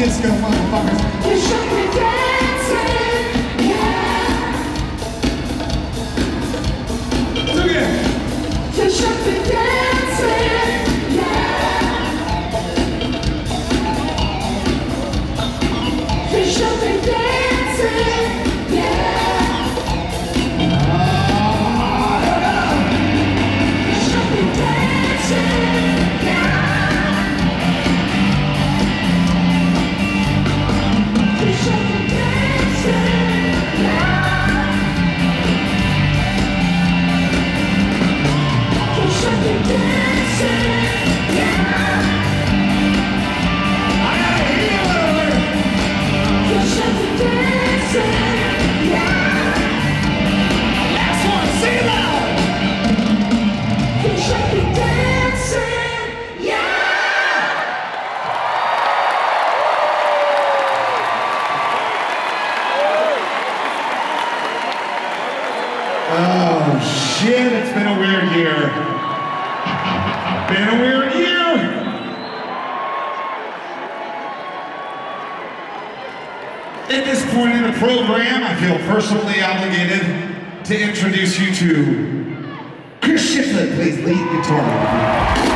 disco motherfuckers. You should be dancing, yeah. Do it again. You should be dancing, yeah. You should be dancing, yeah. You should be dancing, yeah. You should be dancing, yeah. You should be dancing, yeah. I gotta hear you a little bit. You should be dancing, yeah. Last one, sing it loud. You should be dancing, yeah. Oh shit, it's been a weird year. Been a weird year. At this point in the program, I feel personally obligated to introduce you to Chris Shiflett, plays lead guitar.